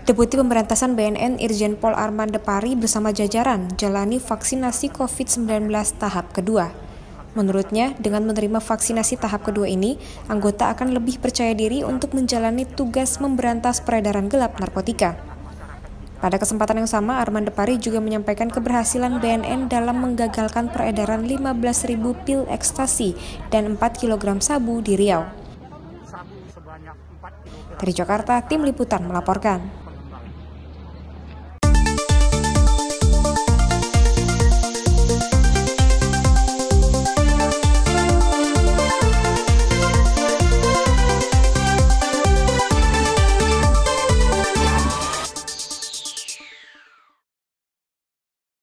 Deputi Pemberantasan BNN Irjen Pol Arman Depari bersama jajaran jalani vaksinasi COVID-19 tahap kedua. Menurutnya, dengan menerima vaksinasi tahap kedua ini, anggota akan lebih percaya diri untuk menjalani tugas memberantas peredaran gelap narkotika. Pada kesempatan yang sama, Arman Depari juga menyampaikan keberhasilan BNN dalam menggagalkan peredaran 15.000 pil ekstasi dan 4 kg sabu di Riau. Dari Jakarta, Tim Liputan melaporkan.